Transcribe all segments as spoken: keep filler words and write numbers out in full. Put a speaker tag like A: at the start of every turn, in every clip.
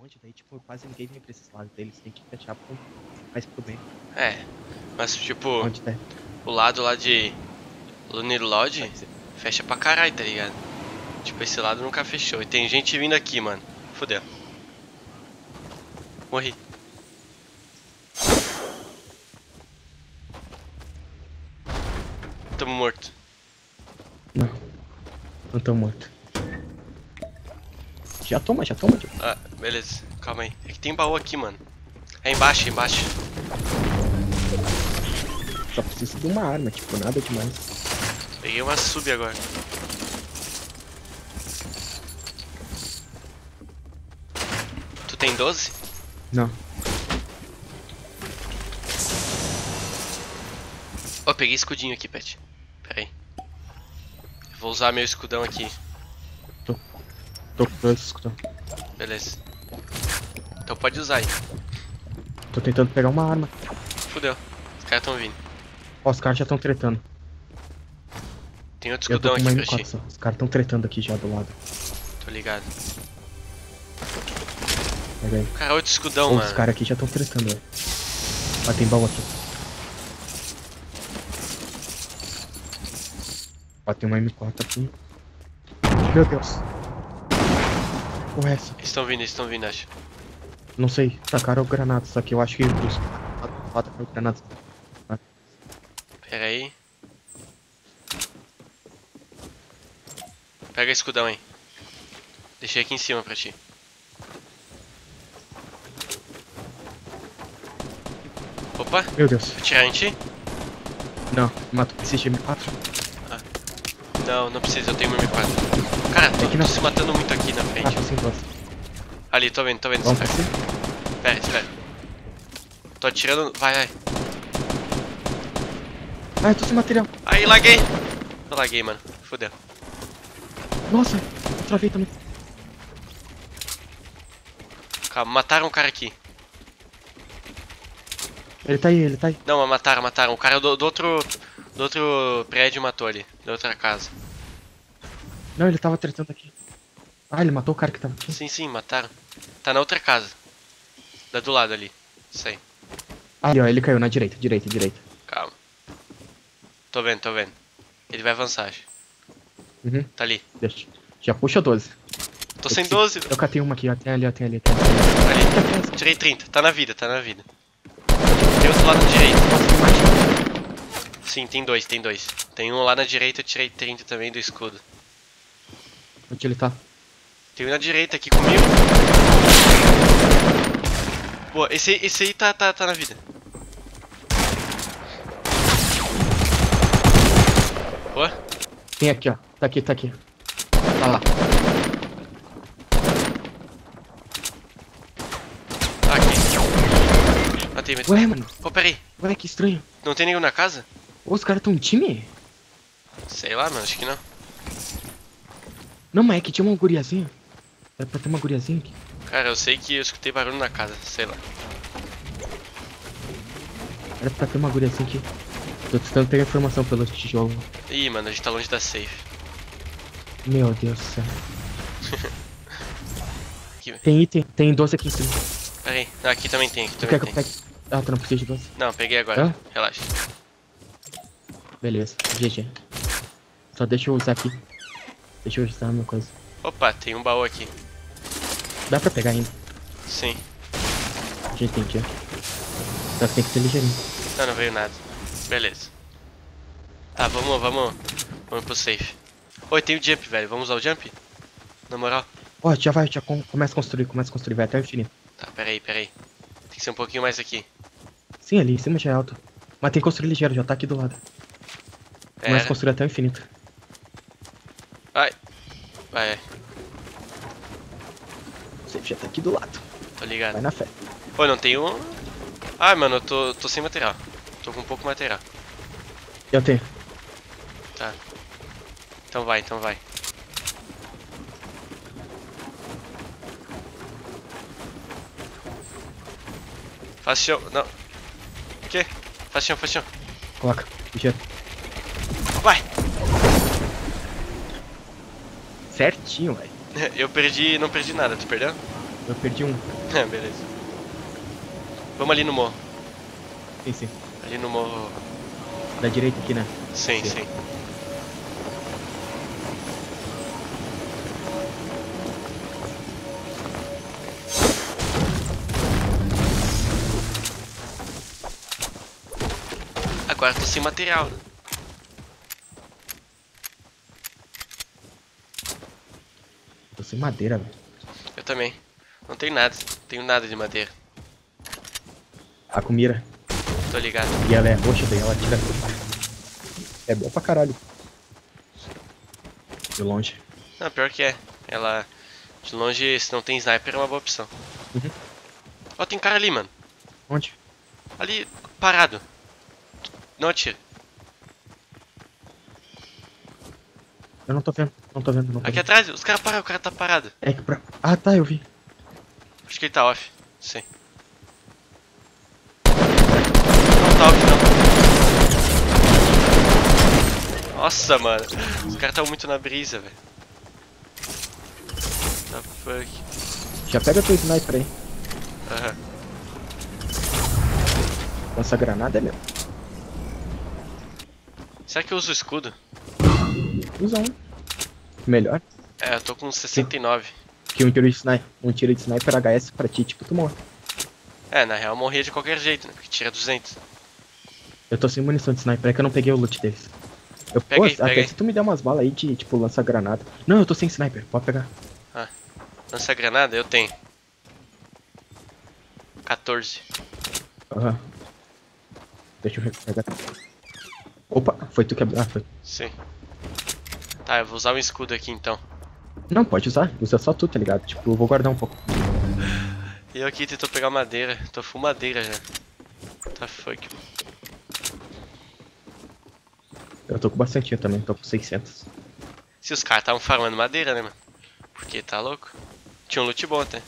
A: longe, daí tipo, quase ninguém vem pra esses lados, daí eles têm que fechar pro, mais pro bem.
B: É, mas tipo,
A: Onde tá?
B: o lado lá de Lunar Lodge fecha pra caralho, tá ligado? Tipo, esse lado nunca fechou. E tem gente vindo aqui, mano. Fudeu. Morri. Tamo morto.
A: Não. Não tô morto. Já toma, já toma. Já.
B: Ah, beleza. Calma aí. É que tem baú aqui, mano. É embaixo, embaixo.
A: Só preciso de uma arma, tipo, nada demais.
B: Peguei uma sub agora. Tu tem doze?
A: Não.
B: Ó, oh, peguei escudinho aqui, Pet. Pera aí. Vou usar meu escudão aqui.
A: Tô. Tô com dois escudão.
B: Beleza. Então pode usar aí.
A: Tô tentando pegar uma arma.
B: Fudeu. Os caras tão vindo.
A: Ó, os caras já tão tretando.
B: Tem outro
A: Eu tô
B: escudão
A: com
B: aqui
A: uma
B: pra
A: M
B: ti.
A: quatro só. Os caras tão tretando aqui já do lado.
B: Tô ligado.
A: Pega aí.
B: Cara, outro escudão,
A: Ó,
B: mano.
A: os caras aqui já tão tretando, velho. Ah, tem baú aqui. Ó, tem uma M quatro aqui. Meu Deus. Porra, é essa?
B: Eles estão vindo, eles estão vindo, acho.
A: Não sei, tacaram granada, só que eu acho que os tacaram granada.
B: Pera aí. Pega escudão aí. Deixei aqui em cima pra ti. Opa,
A: Meu Deus.
B: vou tirar em ti?
A: Não, matou esse M quatro.
B: Não, não precisa, eu tenho meu M quatro. Cara, tô,
A: Aqui na-
B: tô se matando muito aqui na frente.
A: Ah, tô sem voz.
B: Ali, tô vendo, tô vendo.
A: Vamos pra
B: Espera,
A: cima?
B: espera, espera. Tô atirando. Vai, vai.
A: Ah, eu tô sem material.
B: Aí, laguei. Eu laguei, mano. Fudeu.
A: Nossa, eu travei também.
B: Calma, mataram o cara aqui.
A: Ele tá aí, ele tá aí.
B: Não, mas mataram, mataram. O cara do, do outro. Do outro prédio matou ali. Da outra casa.
A: Não, ele tava tretando aqui. Ah, ele matou o cara que tava aqui.
B: Sim, sim, mataram. Tá na outra casa. Da do lado ali. Isso aí.
A: Ali, ó, ele caiu na direita, direita, direita.
B: Calma. Tô vendo, tô vendo. Ele vai avançar, acho.
A: Uhum,
B: Tá ali.
A: deixa. Já puxa doze.
B: Tô
A: Eu
B: sem
A: preciso-
B: doze.
A: Eu catei uma aqui, ó, tem ali, ó, tem ali, tem ali.
B: Ali. Tirei trinta. Tá na vida, tá na vida. Tem outro lado direito. Sim, tem dois, tem dois. Tem um lá na direita, eu tirei trinta também do escudo.
A: Onde ele tá?
B: Tem um na direita aqui comigo. Boa, esse, esse aí tá, tá, tá na vida. Boa.
A: Tem aqui, ó. Tá aqui, tá aqui. Tá lá.
B: Ah, aqui. Matei, matei.
A: Ué, mano.
B: Pô, peraí.
A: Ué, que estranho.
B: Não tem nenhum na casa?
A: Ô, os caras tão em time?
B: Sei lá, mano, acho que não.
A: Não, mas é que tinha uma guriazinha. Era pra ter uma guriazinha aqui.
B: Cara, eu sei que eu escutei barulho na casa, sei lá.
A: Era pra ter uma guriazinha aqui. Tô tentando pegar informação pelo tijolo.
B: Ih, mano, a gente tá longe da safe.
A: Meu Deus do céu.
B: Aqui,
A: Tem item, tem doze aqui em cima.
B: peraí. Ah, aqui também tem, aqui
A: Tu
B: também
A: quer que
B: tem.
A: eu pegue? Ah, tu não precisa de doze.
B: Não, peguei agora.
A: Hã?
B: Relaxa.
A: Beleza, G G. Só deixa eu usar aqui. Deixa eu usar uma coisa.
B: Opa, tem um baú aqui.
A: Dá pra pegar ainda.
B: Sim.
A: A gente tem que ir. Só que tem que ser ligeirinho.
B: Não, não veio nada. Beleza. Tá, vamos, vamos. Vamos pro safe. Oi, tem o jump, velho. Vamos usar o jump? Na moral.
A: Ó, já vai, já com- começa a construir, começa a construir, vai até o infinito.
B: Tá, peraí, peraí. Tem que ser um pouquinho mais aqui.
A: Sim, ali, em cima já é alto. Mas tem que construir ligeiro, já tá aqui do lado. Começa a
B: Era.
A: construir até o infinito.
B: Vai. Vai,
A: Você já tá aqui do lado.
B: tô ligado.
A: Vai na fé.
B: Pô, não tem um. Ah, mano, eu tô, tô sem material. Tô com pouco material.
A: Eu tenho.
B: Tá. Então vai, então vai. Faz chão. Não. O quê? Faz chão, faz chão.
A: Coloca, ligeiro.
B: Vai!
A: Certinho, velho.
B: Eu perdi. Não perdi nada, tu perdeu?
A: Eu perdi um.
B: É, beleza. Vamos ali no morro.
A: Sim, sim.
B: Ali no morro.
A: Da direita aqui, né?
B: Sim,
A: Sim.
B: sim. Agora tô sem material, né?
A: Tô sem madeira, velho.
B: Eu também. Não tenho nada. Não tenho nada de madeira.
A: A com mira.
B: Tô ligado.
A: E ela é roxa, daí ela tira tudo. É bom pra caralho. De longe.
B: Não, pior que é. Ela... De longe, se não tem sniper, é uma boa opção.
A: Uhum.
B: Ó, tem cara ali, mano.
A: Onde?
B: Ali, parado. Não atira.
A: Eu não tô vendo, não tô vendo, não tô
B: Aqui
A: vendo.
B: atrás, os caras pararam, o cara tá parado.
A: É que pra... Ah, tá, eu vi.
B: Acho que ele tá off. Sim. Não tá off, não. Nossa, mano. Os caras tão muito na brisa, velho. What the fuck.
A: Já pega teu sniper aí.
B: Aham.
A: Lança granada é meu.
B: Será que eu uso o escudo?
A: Usa um. Melhor
B: É, eu tô com sessenta e nove.
A: que um tiro de sniper. Um tiro de sniper H S pra ti, tipo, tu morre.
B: É, na real eu morria de qualquer jeito, né? Porque tira duzentos.
A: Eu tô sem munição de sniper, é que eu não peguei o loot deles. Eu,
B: Pega
A: pô,
B: aí,
A: até
B: pega aí.
A: se tu me der umas balas aí de, tipo, lança granada. Não, eu tô sem sniper, pode pegar.
B: Lança granada? Eu tenho. quatorze.
A: Aham. Deixa eu recarregar. Opa, foi tu que abriu. Ah, foi.
B: Sim. Tá, eu vou usar um escudo aqui então.
A: Não, pode usar. Usa só tu, tá ligado? Tipo, eu vou guardar um pouco.
B: E eu aqui tentou pegar madeira. Tô full madeira já. Tá fuck.
A: Eu tô com bastante também, tô com seiscentos.
B: Se os caras estavam farmando madeira, né, mano? Porque tá louco. Tinha um loot bom até.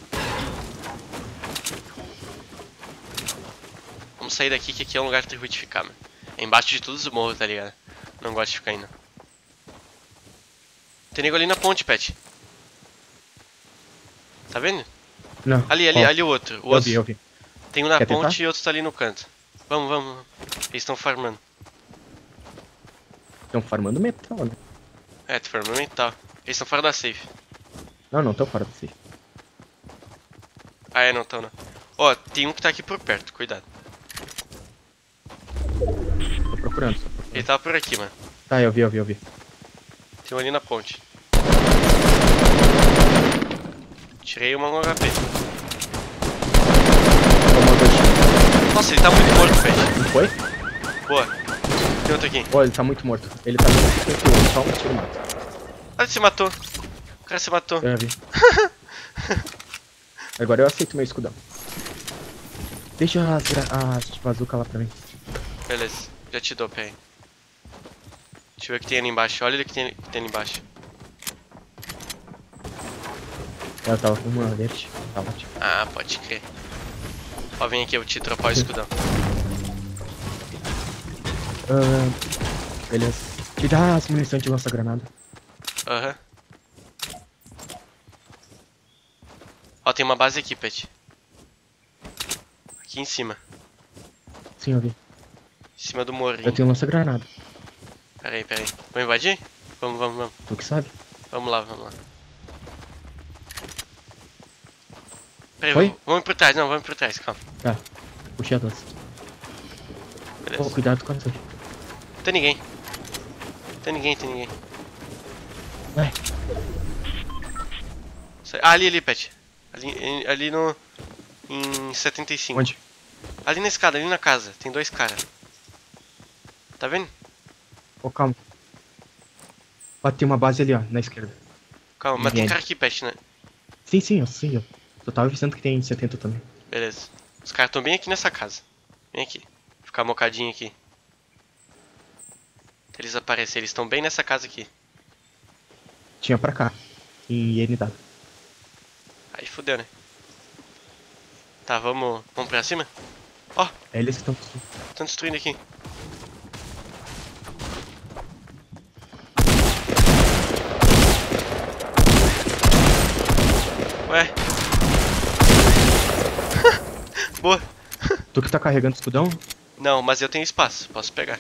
B: Vamos sair daqui que aqui é um lugar ruim de ficar, mano. É embaixo de todos os morros, tá ligado? Não gosto de ficar indo. Tem nego ali na ponte, Pet. Tá vendo?
A: Não.
B: Ali, ali,
A: ó,
B: ali o outro. O
A: Eu
B: outro.
A: vi, eu vi.
B: Tem um na
A: Quer
B: ponte
A: tentar?
B: e outro tá ali no canto. Vamos, vamos. Eles estão farmando.
A: Estão farmando metal, né?
B: É, tô farmando mental. Eles estão fora da safe.
A: Não, não, tô fora desse.
B: Ah, é, não estão não. Ó, tem um que tá aqui por perto, cuidado.
A: Tô procurando.
B: Ele tava por aqui, mano.
A: Tá, eu vi, eu vi, eu vi.
B: Tem um ali na ponte. Tirei uma no H P.
A: Tomou dois tiros.
B: Nossa, ele tá muito morto, Pet.
A: Não foi?
B: Boa. Tem outro aqui.
A: Ó, ele tá muito morto. Ele tá muito cinquenta e um, só um tiro mata.
B: Ah, ele se matou. O cara se matou.
A: Eu já vi. Agora eu aceito meu escudão. Deixa as, gra- as bazuca lá pra mim.
B: Beleza, já te dou, pé. Deixa eu ver o que tem ali embaixo. Olha o que tem, que tem ali embaixo.
A: Ela tava com uma verde. Tá ótimo.
B: Ah, pode crer. Ó, vem aqui, eu vou te dropar o escudão.
A: Ah, beleza. Te dá as munições de lança-granada.
B: Aham. Ó, tem uma base aqui, Pet. Aqui em cima.
A: Sim, eu vi.
B: Em cima do morrinho.
A: Eu tenho lança-granada.
B: Pera aí, pera aí. Vamos invadir? Vamos, vamos, vamos.
A: Tu que sabe?
B: Vamos lá, vamos lá. Pera aí,
A: Foi?
B: vamos, vamos por trás. Não, vamos por trás, calma.
A: Tá. Puxei a lança.
B: Beleza.
A: Pô, cuidado com a lança.
B: Tem ninguém. Tem ninguém, tem ninguém.
A: Vai.
B: Sai- Ah, ali, ali, Pet. Ali, ali no... Em setenta e cinco.
A: Onde?
B: Ali na escada, ali na casa. Tem dois caras. Tá vendo?
A: Ô, calma. Ó, tem uma base ali, ó, na esquerda.
B: Calma, mas tem
A: Ninguém.
B: cara aqui, Pet, né?
A: Sim, sim, eu sim, eu. Eu tava avisando que tem setenta também.
B: Beleza. Os caras estão bem aqui nessa casa. Vem aqui. Ficar mocadinho aqui. Até eles aparecerem. Eles estão bem nessa casa aqui.
A: Tinha pra cá. Em N W.
B: Aí fudeu, né? Tá, vamos... Vamos pra cima? Ó,
A: É eles que estão.
B: estão destruindo aqui. Ué, boa.
A: Tu que tá carregando o escudão?
B: Não, mas eu tenho espaço, posso pegar.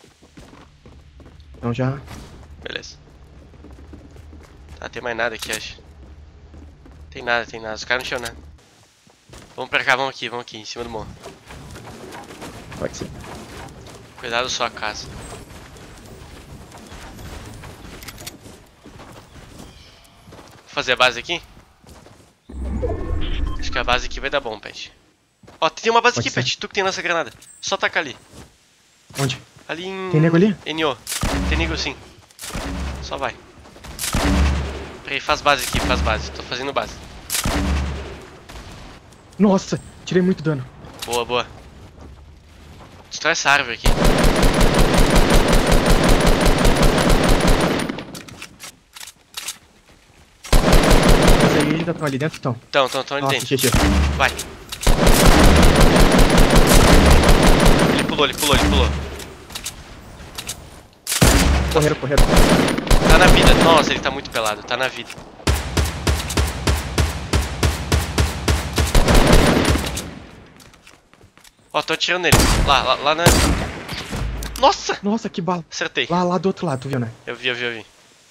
A: Então já.
B: Beleza. Tá, tem mais nada aqui, acho. Tem nada, tem nada. Os caras não tinham nada. Vamos pra cá, vamos aqui, vamos aqui, em cima do morro.
A: Pode ser.
B: Cuidado da sua casa. Vou fazer a base aqui? Acho que a base aqui vai dar bom, Pet. Ó, tem uma base
A: Pode
B: aqui,
A: ser.
B: Pet. Tu que tem lança granada. Só taca ali.
A: Onde?
B: Ali em...
A: Tem nego ali?
B: N O. Tem nego sim. Só vai. Peraí, faz base aqui, faz base. Tô fazendo base.
A: Nossa, tirei muito dano.
B: Boa, boa. Destrói essa árvore aqui.
A: Mas aí eles já estão ali dentro, então.
B: Então, então, então ali
A: Nossa,
B: dentro.
A: G G.
B: Vai. Ele pulou, ele pulou, ele pulou.
A: Correram, correram.
B: Tá na vida. Nossa, ele tá muito pelado. Tá na vida. Ó, tô atirando nele. Lá, lá, lá na... Nossa!
A: Nossa, que bala.
B: Acertei.
A: Lá, lá do outro lado, tu viu, né?
B: Eu vi, eu vi, eu vi.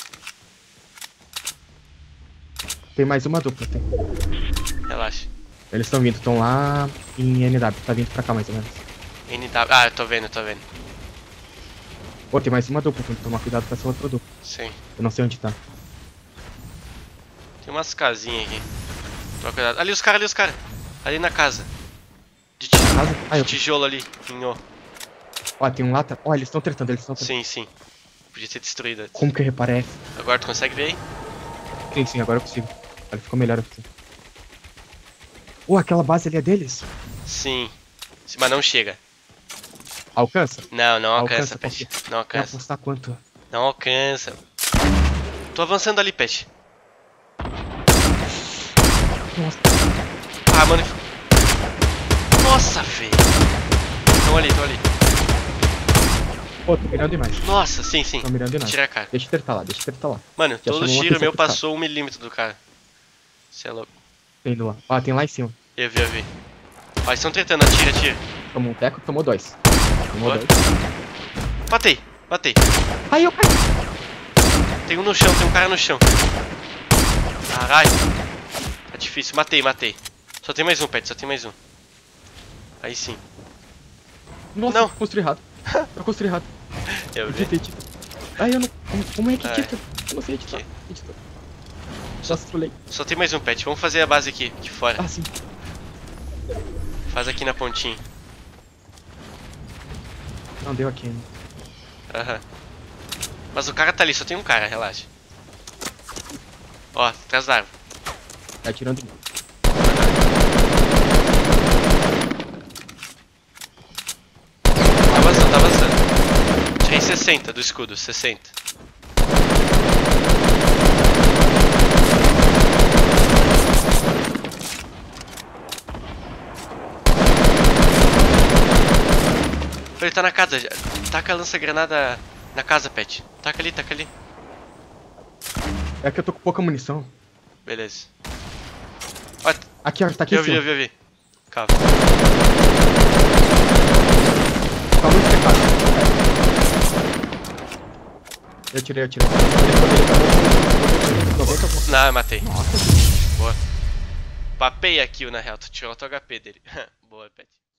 A: Tem mais uma dupla, tem.
B: Relaxa.
A: Eles estão vindo, estão lá em N W. Tá vindo pra cá mais ou menos.
B: N W. Ah, eu tô vendo, eu tô vendo.
A: Pô, tem mais uma dupla, tem que tomar cuidado com essa outra dupla.
B: Sim.
A: Eu não sei onde tá.
B: Tem umas casinhas aqui. Toma cuidado. Ali os caras, ali os caras. Ali na casa. De, ti...
A: Casa? Ah,
B: de
A: eu...
B: tijolo ali. Em O.
A: Ó, tem um lá. Tá... Ó, eles estão tretando, eles estão tretando.
B: Sim, sim. Podia ter destruído antes.
A: Como que eu reparei?
B: Agora tu consegue ver aí?
A: Sim, sim, agora eu consigo. Agora ficou melhor aqui. Pô, aquela base ali é deles?
B: Sim. Mas não chega.
A: Alcança?
B: Não, não
A: Alcança,
B: alcança, Pet.
A: pode-
B: Não
A: Quer
B: alcança.
A: apostar quanto?
B: Não alcança. Tô avançando ali, Pet.
A: Nossa,
B: Ah, mano. Nossa, velho. Tão ali, tão ali.
A: pô, tô mirando demais.
B: Nossa, sim, sim.
A: Tô mirando demais.
B: Tira a cara.
A: Deixa eu tretar lá, deixa eu tretar lá.
B: Mano,
A: Já
B: todo
A: chamou uma
B: tiro
A: atenção
B: meu
A: pro cara.
B: passou um milímetro do cara. Cê é louco.
A: Tem indo lá. Ó, tem lá em cima.
B: Eu vi, eu vi. Ó, eles estão tentando, atira, atira.
A: Tomou um teco, tomou dois. Tomou
B: Boa.
A: dois.
B: Matei, matei.
A: Ai, eu caí.
B: Tem um no chão, tem um cara no chão. Caralho. Tá difícil, matei, matei. Só tem mais um, Pet, só tem mais um. Aí sim.
A: Nossa,
B: Não.
A: eu construí errado. Eu construí errado.
B: Eu vi.
A: Editei, tipo. Ai, eu não. Como, como é que
B: Ai.
A: edita? Eu não sei editar.
B: Aqui.
A: Editor. Nossa, pulei.
B: Só tem mais um, Pet. Vamos fazer a base aqui, aqui fora.
A: Ah, sim.
B: Faz aqui na pontinha.
A: Não deu aqui ainda.
B: Aham. Mas o cara tá ali, só tem um cara, relaxa. Ó, atrás da árvore.
A: Tá atirando em mim.
B: Tá avançando, tá avançando. Tirei sessenta do escudo, sessenta. Ele tá na casa, já. Taca a lança-granada na casa, Pet. Taca ali, taca ali.
A: É que eu tô com pouca munição.
B: Beleza. Ó,
A: Aqui, ó, tá aqui
B: eu
A: em
B: vi,
A: cima.
B: eu vi, eu vi. Calma.
A: Tá muito pecado. Eu tirei, eu tirei.
B: Não, eu matei.
A: Nossa,
B: Boa. Papei a kill na real, tu tirou o H P dele. Boa, Pet.